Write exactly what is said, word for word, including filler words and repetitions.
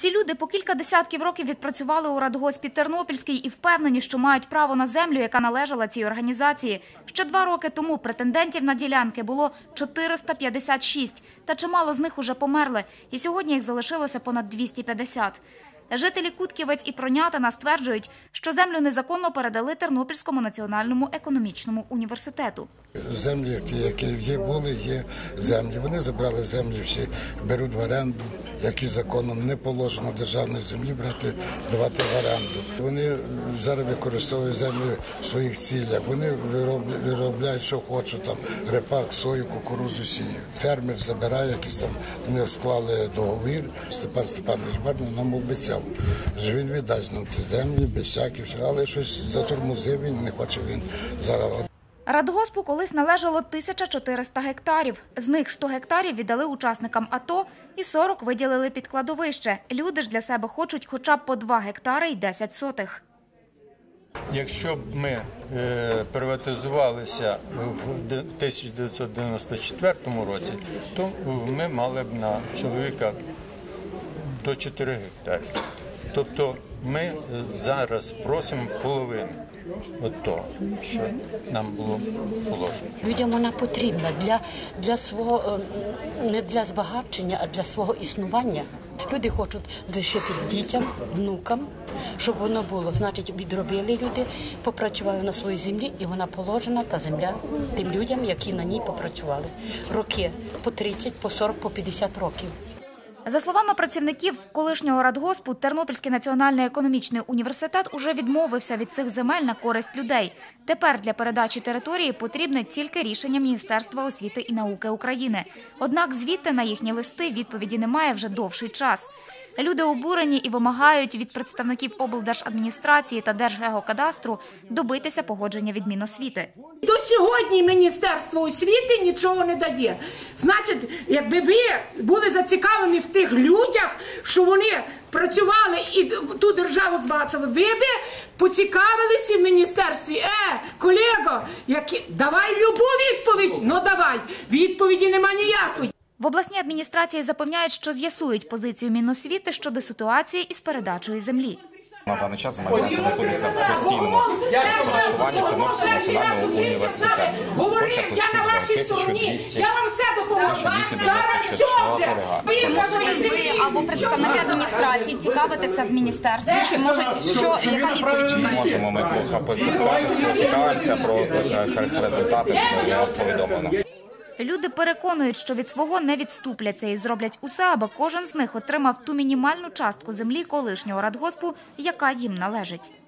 Ці люди по кілька десятків років відпрацювали у радгоспі Тернопільський і впевнені, що мають право на землю, яка належала цій організації. Ще два роки тому претендентів на ділянки було чотириста п'ятдесят шість, та чимало з них уже померли, і сьогодні їх залишилося понад двісті п'ятдесят. Жителі Кутківець і Пронятина стверджують, що землю незаконно передали Тернопільському національному економічному університету. Землі, які є, були, є землі. Вони забрали землі всі, беруть в оренду, які законом не положено державної землі брати, давати в оренду. Вони зараз використовують землю в своїх цілях. Вони виробляють, що хочуть, там репак, сою, кукурудзу сіють. Фермер забирає якісь там, вони склали договір. Степан Степанович Барна нам обіцяв, що він віддасть нам ці землі, без всяких, але щось затормозив, він не хоче він зараз. Радгоспу колись належало тисяча чотириста гектарів. З них сто гектарів віддали учасникам АТО і сорок виділили під кладовище. Люди ж для себе хочуть хоча б по два гектари і десять сотих. Якщо б ми е, приватизувалися в тисяча дев'ятсот дев'яносто четвертому році, то ми мали б на чоловіка до чотирьох гектарів. Тобто ми зараз просимо половину від того, що нам було положено. Людям вона потрібна для, для свого, не для збагачення, а для свого існування. Люди хочуть залишити дітям, внукам, щоб воно було. Значить, відробили люди, попрацювали на своїй землі, і вона положена, та земля, тим людям, які на ній попрацювали. Роки по тридцять, по сорок, по п'ятдесят років. За словами працівників колишнього радгоспу, Тернопільський національний економічний університет уже відмовився від цих земель на користь людей. Тепер для передачі території потрібне тільки рішення Міністерства освіти і науки України. Однак звідти на їхні листи відповіді немає вже довший час. Люди обурені і вимагають від представників облдержадміністрації та Держгеокадастру добитися погодження від Міносвіти. До сьогодні Міністерство освіти нічого не дає. Значить, якби ви були зацікавлені в тих людях, що вони працювали і ту державу збачили, ви б поцікавилися в міністерстві. Е, колего, які... давай любу відповідь, ну давай, відповіді нема ніякої. В обласній адміністрації запевняють, що з'ясують позицію Міносвіти щодо ситуації із передачею землі. На даний час земельна ділянка знаходиться в постійному користуванні Тернопільського національного університету. Хоча тут тисяча двісті дев'яносто чотири га. Можете ви або представники адміністрації цікавитися в міністерстві? Чи може, що, яка відповідь чекає? Можемо ми поспілкуватися, цікавимося про результати, повідомлено. Люди переконують, що від свого не відступляться і зроблять усе, аби кожен з них отримав ту мінімальну частку землі колишнього радгоспу, яка їм належить.